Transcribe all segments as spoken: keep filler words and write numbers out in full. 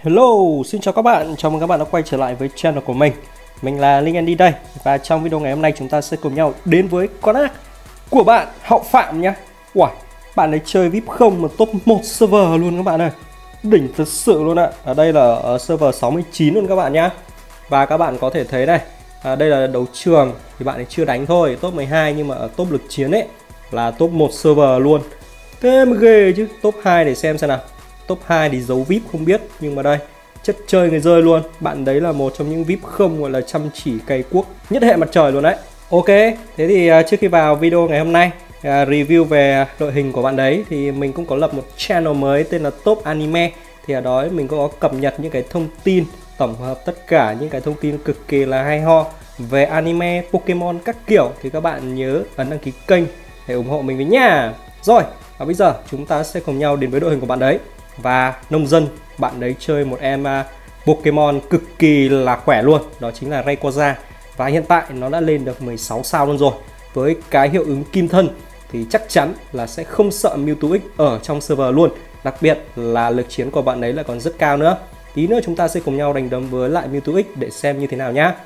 Hello, xin chào các bạn, chào mừng các bạn đã quay trở lại với channel của mình. Mình là Linh Andy đây. Và trong video ngày hôm nay chúng ta sẽ cùng nhau đến với con ác của bạn Hậu Phạm nhá. Wow, bạn ấy chơi vê i pê không mà top một server luôn các bạn ơi. Đỉnh thật sự luôn ạ. Ở đây là ở server sáu mươi chín luôn các bạn nhá. Và các bạn có thể thấy này, à, đây là đấu trường thì bạn ấy chưa đánh thôi, top mười hai, nhưng mà ở top lực chiến ấy là top một server luôn. Thế mới ghê chứ. Top hai để xem xem nào. Top hai thì giấu vê i pê không biết, nhưng mà đây chất chơi người rơi luôn. Bạn đấy là một trong những vê i pê không gọi là chăm chỉ cày cuốc nhất hệ mặt trời luôn đấy. Ok, thế thì uh, trước khi vào video ngày hôm nay uh, review về đội hình của bạn đấy thì mình cũng có lập một channel mới tên là Top Anime. Thì ở đó mình cũng có cập nhật những cái thông tin, tổng hợp tất cả những cái thông tin cực kỳ là hay ho về anime, Pokemon các kiểu. Thì các bạn nhớ ấn đăng ký kênh để ủng hộ mình với nha. Rồi, và bây giờ chúng ta sẽ cùng nhau đến với đội hình của bạn đấy. Và nông dân, bạn đấy chơi một em uh, Pokemon cực kỳ là khỏe luôn, đó chính là Rayquaza. Và hiện tại nó đã lên được mười sáu sao luôn rồi. Với cái hiệu ứng kim thân thì chắc chắn là sẽ không sợ Mewtwo X ở trong server luôn. Đặc biệt là lực chiến của bạn ấy lại còn rất cao nữa. Tí nữa chúng ta sẽ cùng nhau đánh đấm với lại Mewtwo X để xem như thế nào nhá.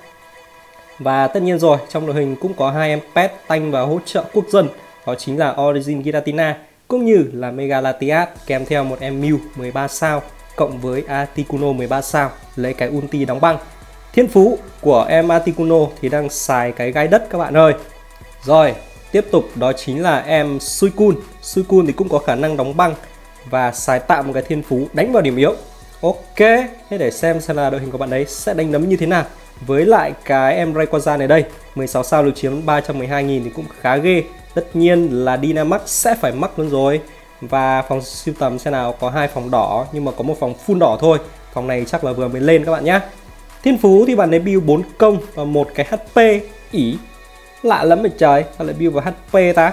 Và tất nhiên rồi, trong đội hình cũng có hai em pet tanh và hỗ trợ quốc dân, đó chính là Origin Giratina cũng như là Mega Latias, kèm theo một em Mew mười ba sao cộng với Articuno mười ba sao lấy cái ulti đóng băng. Thiên phú của em Articuno thì đang xài cái gai đất các bạn ơi. Rồi, tiếp tục đó chính là em Suicune. Suicune thì cũng có khả năng đóng băng và xài tạm một cái thiên phú đánh vào điểm yếu. Ok, thế để xem xem là đội hình của bạn ấy sẽ đánh đấm như thế nào với lại cái em Rayquaza này đây. mười sáu sao lực chiếm ba trăm mười hai nghìn thì cũng khá ghê. Tất nhiên là Dynamax sẽ phải mắc luôn rồi. Và phòng sưu tầm xem nào, có hai phòng đỏ nhưng mà có một phòng full đỏ thôi. Phòng này chắc là vừa mới lên các bạn nhé. Thiên phú thì bạn ấy build bốn công và một cái hát pê. Ý, lạ lắm vậy trời, sao lại build vào hát pê ta?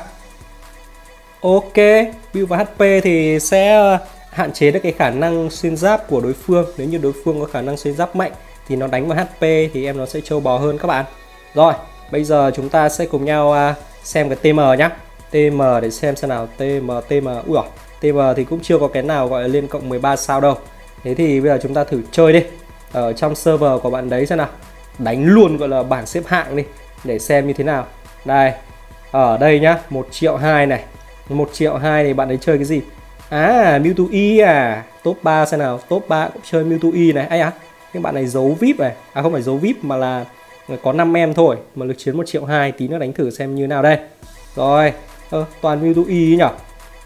Ok, build vào hát pê thì sẽ hạn chế được cái khả năng xuyên giáp của đối phương. Nếu như đối phương có khả năng xuyên giáp mạnh thì nó đánh vào hát pê thì em nó sẽ trâu bò hơn các bạn. Rồi, bây giờ chúng ta sẽ cùng nhau uh, xem cái tê em nhá. tê em để xem xem nào. tê em, tê em, ui dồi, tê em thì cũng chưa có cái nào gọi là lên cộng mười ba sao đâu. Thế thì bây giờ chúng ta thử chơi đi. Ở trong server của bạn đấy xem nào. Đánh luôn gọi là bảng xếp hạng đi để xem như thế nào. Đây, ở đây nhá, một triệu hai này. một triệu hai thì bạn ấy chơi cái gì? À, Mewtwo E à. Top ba xem nào, top ba cũng chơi Mewtwo E này. Ai à, cái bạn này giấu vê i pê này. À không phải giấu vê i pê mà là có năm em thôi mà lực chiến một triệu hai. Tí nữa đánh thử xem như nào đây. Rồi, ờ, toàn Mewtwo E nhỉ.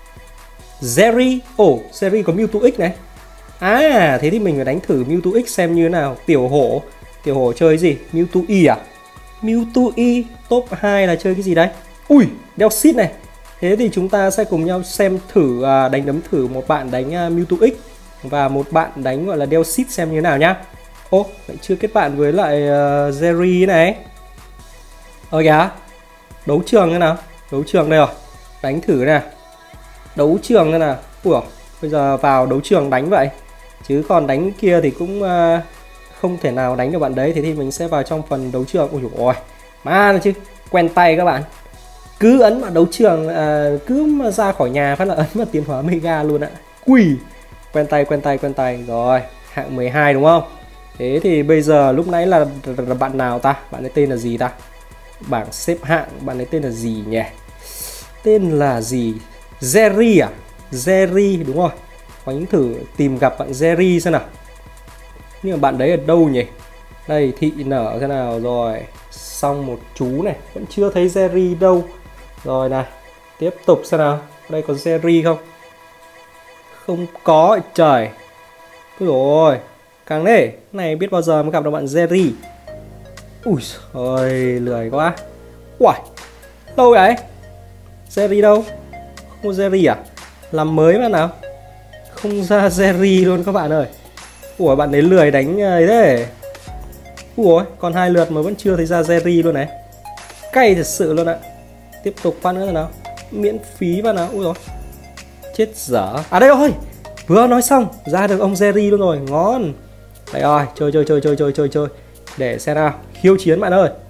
Jerry, ồ, oh, Jerry có Mewtwo X này. À, thế thì mình phải đánh thử Mewtwo X xem như thế nào. Tiểu hổ, tiểu hổ chơi gì? Mewtwo E à? Mewtwo E, top hai là chơi cái gì đấy? Ui, Delcid này. Thế thì chúng ta sẽ cùng nhau xem thử, đánh đấm thử một bạn đánh Mewtwo X và một bạn đánh gọi là Delcid xem như thế nào nhá. Ô, lại chưa kết bạn với lại uh, Jerry này. Ờ kìa, đấu trường thế nào? Đấu trường đây rồi, đánh thử nè. Đấu trường thế nào? Ủa, bây giờ vào đấu trường đánh vậy. Chứ còn đánh kia thì cũng uh, không thể nào đánh được bạn đấy. Thế thì mình sẽ vào trong phần đấu trường. Ui dồi ôi, má chứ, quen tay các bạn. Cứ ấn vào đấu trường, uh, cứ mà ra khỏi nhà phát là ấn vào tiến hóa Mega luôn ạ. Quỷ, quen tay, quen tay, quen tay. Rồi, hạng mười hai đúng không? Thế thì bây giờ lúc nãy là, là bạn nào ta? Bạn ấy tên là gì ta? Bảng xếp hạng bạn ấy tên là gì nhỉ? Tên là gì? Jerry à? Jerry đúng rồi. Có những thử tìm gặp bạn Jerry xem nào. Nhưng mà bạn đấy ở đâu nhỉ? Đây, thị nở thế nào rồi. Xong một chú này, vẫn chưa thấy Jerry đâu. Rồi này, tiếp tục xem nào. Đây có Jerry không? Không có, trời. Ôi dồi ôi, càng đấy, này biết bao giờ mới gặp được bạn Jerry. Ui ôi, lười quá. Uầy, đâu vậy? Jerry đâu? Không có Jerry à? Làm mới mà nào? Không ra Jerry luôn các bạn ơi. Ủa, bạn ấy lười đánh ấy thế. Ủa, còn hai lượt mà vẫn chưa thấy ra Jerry luôn này. Cay thật sự luôn ạ. Tiếp tục phát nữa nào. Miễn phí vào nào. Ui dồi, chết dở. À đây rồi, vừa nói xong ra được ông Jerry luôn rồi, ngon. Đây rồi, chơi chơi chơi chơi chơi chơi chơi. Để xem nào, khiêu chiến bạn ơi.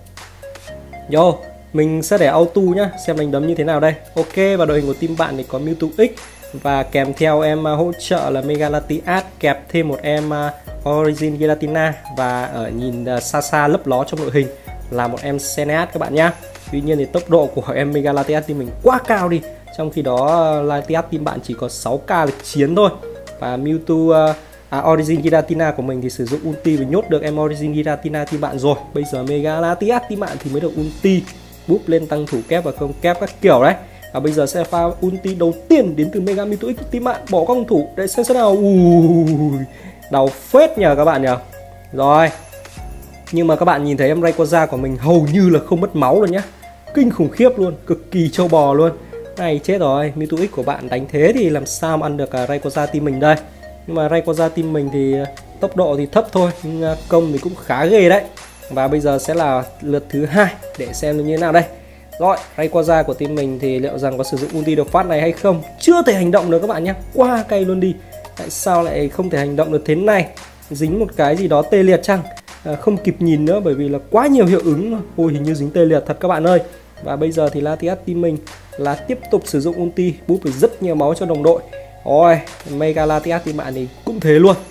Yo, mình sẽ để auto nhá, xem đánh đấm như thế nào đây. Ok, và đội hình của team bạn thì có Mewtwo X, và kèm theo em uh, hỗ trợ là Mega Latias, kẹp thêm một em uh, Origin Giratina, và ở nhìn uh, xa xa lấp ló trong đội hình là một em Xeneas các bạn nhá. Tuy nhiên thì tốc độ của em Mega Latias team mình quá cao đi, trong khi đó uh, Latias team bạn chỉ có sáu k lực chiến thôi. Và Mewtwo uh, à, Origin Giratina của mình thì sử dụng ulti và nhốt được em Origin Giratina team bạn rồi. Bây giờ Mega Latias team bạn thì mới được ulti búp lên tăng thủ kép và không kép các kiểu đấy. Và bây giờ sẽ pha ulti đầu tiên đến từ Mega Mewtwo X team bạn, bỏ công thủ để xem thế nào. Ui, đau phết nhờ các bạn nhờ. Rồi, nhưng mà các bạn nhìn thấy em Rayquaza của mình hầu như là không mất máu luôn nhá, kinh khủng khiếp luôn, cực kỳ trâu bò luôn. Này chết rồi, Mewtwo X của bạn đánh thế thì làm sao mà ăn được uh, Rayquaza team mình đây. Nhưng mà Rayquaza team mình thì uh, tốc độ thì thấp thôi, nhưng uh, công thì cũng khá ghê đấy. Và bây giờ sẽ là lượt thứ hai để xem như thế nào đây. Rồi, Rayquaza của team mình thì liệu rằng có sử dụng ulti được phát này hay không? Chưa thể hành động được các bạn nhé, quá cay luôn đi. Tại sao lại không thể hành động được thế này? Dính một cái gì đó tê liệt chăng? À, không kịp nhìn nữa bởi vì là quá nhiều hiệu ứng. Ôi, hình như dính tê liệt thật các bạn ơi. Và bây giờ thì Latias team mình là tiếp tục sử dụng ulti boost được rất nhiều máu cho đồng đội. Ôi, Mega Latias team bạn thì cũng thế luôn.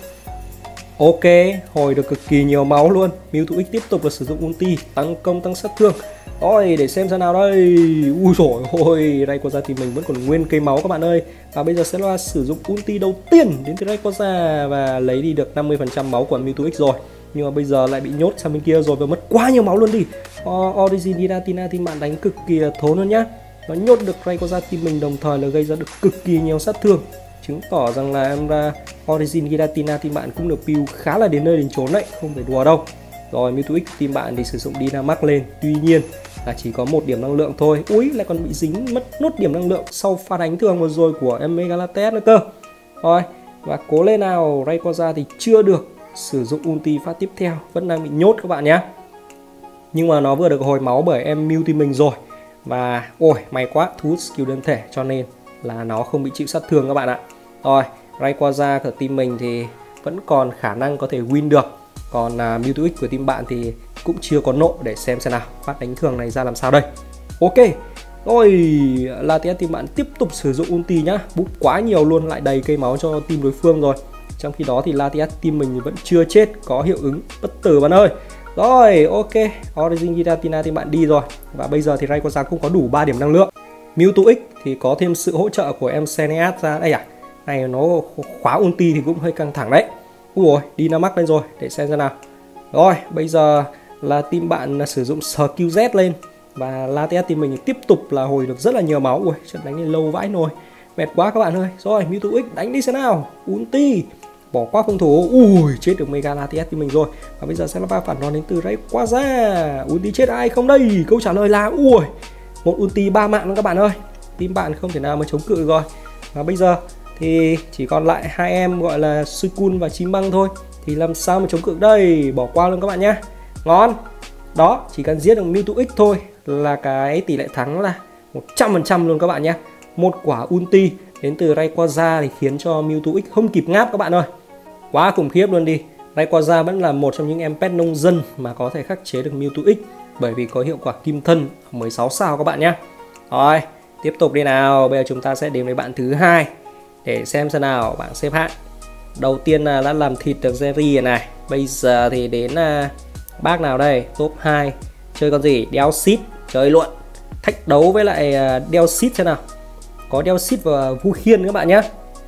Ok, hồi được cực kỳ nhiều máu luôn. Mewtwo X tiếp tục là sử dụng ulti tăng công tăng sát thương. Rồi, để xem xem nào đây. Ui dồi ôi, Rayquaza thì mình vẫn còn nguyên cây máu các bạn ơi. Và bây giờ sẽ là sử dụng ulti đầu tiên đến từ Rayquaza và lấy đi được năm mươi phần trăm máu của Mewtwo X rồi. Nhưng mà bây giờ lại bị nhốt sang bên kia rồi và mất quá nhiều máu luôn đi. Origin Giratina thì bạn đánh cực kỳ là thốn luôn nhá. Nó nhốt được Rayquaza team mình, đồng thời là gây ra được cực kỳ nhiều sát thương, chứng tỏ rằng là em ra Origin Giratina team bạn cũng được build khá là đến nơi đến chốn đấy, không phải đùa đâu. Rồi Mewtwo X team bạn thì sử dụng Dynamax lên, tuy nhiên là chỉ có một điểm năng lượng thôi. Úi, lại còn bị dính mất nốt điểm năng lượng sau pha đánh thường vừa rồi của em Mega Latias nữa cơ. Rồi, và cố lên nào, Rayquaza thì chưa được sử dụng ulti phát tiếp theo, vẫn đang bị nhốt các bạn nhé. Nhưng mà nó vừa được hồi máu bởi em Mew team mình rồi. Và ôi may quá, thu hút skill đơn thể cho nên là nó không bị chịu sát thương các bạn ạ. Rồi, Rayquaza của team mình thì vẫn còn khả năng có thể win được. Còn uh, Mewtwo X của team bạn thì cũng chưa có nộ, để xem xem nào phát đánh thường này ra làm sao đây. Ok, rồi Latias team bạn tiếp tục sử dụng ulti nhá, búp quá nhiều luôn, lại đầy cây máu cho team đối phương rồi. Trong khi đó thì Latias team mình vẫn chưa chết, có hiệu ứng bất tử bạn ơi. Rồi, ok, Origin Giratina thì bạn đi rồi. Và bây giờ thì Rayquaza cũng có đủ ba điểm năng lượng. Mewtwo X thì có thêm sự hỗ trợ của em Xeneas ra. Đây à, này nó khóa ulti thì cũng hơi căng thẳng đấy. Ui ôi, Dynamax lên rồi, để xem ra nào. Rồi, bây giờ là team bạn sử dụng Skill Z lên. Và Latias team mình tiếp tục là hồi được rất là nhiều máu. Ui, trận đánh lên lâu vãi nồi, mệt quá các bạn ơi. Rồi, Mewtwo X đánh đi xem nào. Ulti, bỏ qua phòng thủ. Ui, chết được Mega Latias team mình rồi. Và bây giờ sẽ là ba phản đòn đến từ Rayquaza. Ulti chết ai không đây? Câu trả lời là ui, một ulti ba mạng luôn các bạn ơi. Team bạn không thể nào mà chống cự rồi. Và bây giờ thì chỉ còn lại hai em gọi là Suicune và Chim Băng thôi. Thì làm sao mà chống cự đây? Bỏ qua luôn các bạn nhé. Ngon. Đó, chỉ cần giết được Mewtwo X thôi là cái tỷ lệ thắng là một trăm phần trăm luôn các bạn nhé. Một quả ulti đến từ Rayquaza thì khiến cho Mewtwo X không kịp ngáp các bạn ơi. Quá khủng khiếp luôn đi. Rayquaza vẫn là một trong những em pet nông dân mà có thể khắc chế được Mewtwo X, bởi vì có hiệu quả kim thân mười sáu sao các bạn nhé. Rồi, tiếp tục đi nào. Bây giờ chúng ta sẽ đến với bạn thứ hai để xem xem nào bảng xếp hạng. Đầu tiên là đã làm thịt được Jerry này. Bây giờ thì đến uh, bác nào đây? Top hai. Chơi con gì? Delcid. Chơi luôn. Thách đấu với lại uh, Delcid xem nào. Có Delcid và Vu Khiên các bạn nhé.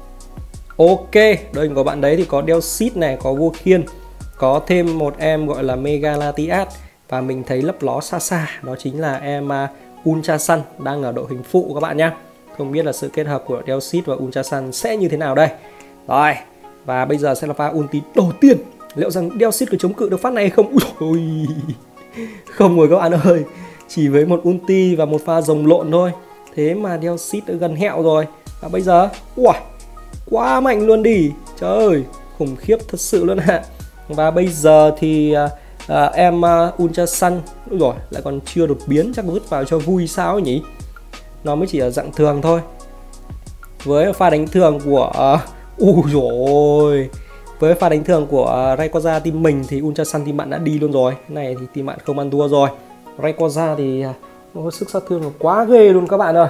Ok, đây có bạn đấy thì có Delcid này, có Vu Khiên, có thêm một em gọi là Mega Latias. Và mình thấy lấp ló xa xa, đó chính là em uh, Ultra Sun đang ở đội hình phụ các bạn nhé. Không biết là sự kết hợp của Delcid và Ultra Sun sẽ như thế nào đây. Rồi, và bây giờ sẽ là pha ulti đầu tiên. Liệu rằng Delcid có chống cự được phát này hay không? Ui ôi. Không rồi các bạn ơi, chỉ với một ulti và một pha rồng lộn thôi, thế mà Delcid đã gần hẹo rồi. Và bây giờ, ui, quá mạnh luôn đi. Trời ơi, khủng khiếp thật sự luôn ạ. Và bây giờ thì uh, uh, em uh, Ultra Sun, ui rồi, lại còn chưa đột biến, chắc vứt vào cho vui sao ấy nhỉ. Nó mới chỉ ở dạng thường thôi. Với pha đánh thường của uh, ui rồi, với pha đánh thường của uh, Rayquaza team mình thì Ultra Sun team bạn đã đi luôn rồi. Cái này thì team bạn không ăn thua rồi. Rayquaza thì uh, nó sức sát thương là quá ghê luôn các bạn ơi.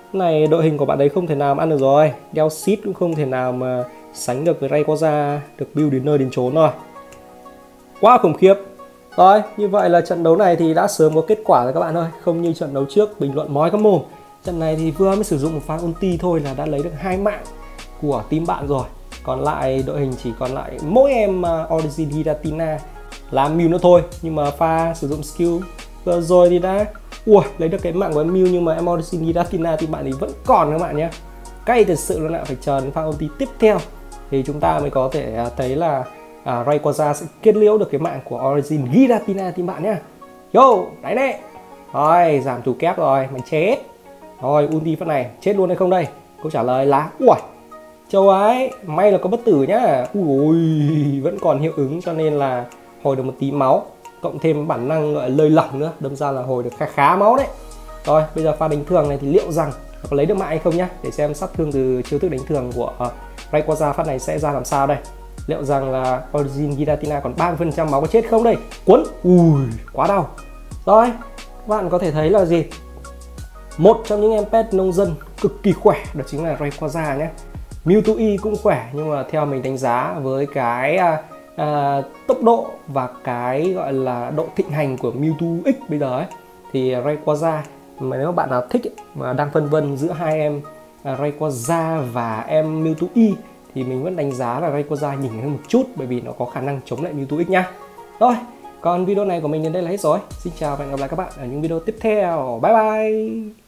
Này đội hình của bạn đấy không thể nào mà ăn được rồi. Đeo xít cũng không thể nào mà sánh được với Rayquaza, được build đến nơi đến chốn rồi. Quá khủng khiếp. Rồi, như vậy là trận đấu này thì đã sớm có kết quả rồi các bạn ơi. Không như trận đấu trước bình luận mói các mồm. Trận này thì vừa mới sử dụng một pha ulti thôi là đã lấy được hai mạng của team bạn rồi. Còn lại đội hình chỉ còn lại mỗi em uh, Origin Giratina làm Mew nữa thôi. Nhưng mà pha sử dụng skill vừa rồi thì đã ui, lấy được cái mạng của em Mew, nhưng mà em Origin Giratina thì bạn ấy vẫn còn các bạn nhé. Cay thật sự luôn ạ, phải chờ đến pha ulti tiếp theo thì chúng ta mới có thể uh, thấy là À, Rayquaza sẽ kết liễu được cái mạng của Origin Giratina team bạn nhá. Yo, đấy nè. Rồi, giảm thủ kép rồi, mày chết. Rồi, ulti phát này, chết luôn hay không đây? Câu trả lời là ui, châu ấy, may là có bất tử nhá. Ui, vẫn còn hiệu ứng cho nên là hồi được một tí máu. Cộng thêm bản năng gọi là lơi lỏng nữa, đâm ra là hồi được khá khá máu đấy. Rồi, bây giờ pha đánh thường này thì liệu rằng có lấy được mạng hay không nhá. Để xem sát thương từ chiêu thức đánh thường của uh, Rayquaza phát này sẽ ra làm sao đây. Liệu rằng là Origin Giratina còn ba mươi phần trăm máu có chết không đây? Cuốn. Ui, quá đau. Rồi, các bạn có thể thấy là gì? Một trong những em pet nông dân cực kỳ khỏe, đó chính là Rayquaza nhé. Mewtwo E cũng khỏe, nhưng mà theo mình đánh giá với cái à, à, tốc độ và cái gọi là độ thịnh hành của Mewtwo X bây giờ ấy, thì Rayquaza, mà nếu bạn nào thích ấy, mà đang phân vân giữa hai em à, Rayquaza và em Mewtwo E, thì mình vẫn đánh giá là Rayquaza nhỉnh hơn một chút, bởi vì nó có khả năng chống lại Mewtwo X nhá. Rồi, còn video này của mình đến đây là hết rồi. Xin chào và hẹn gặp lại các bạn ở những video tiếp theo. Bye bye.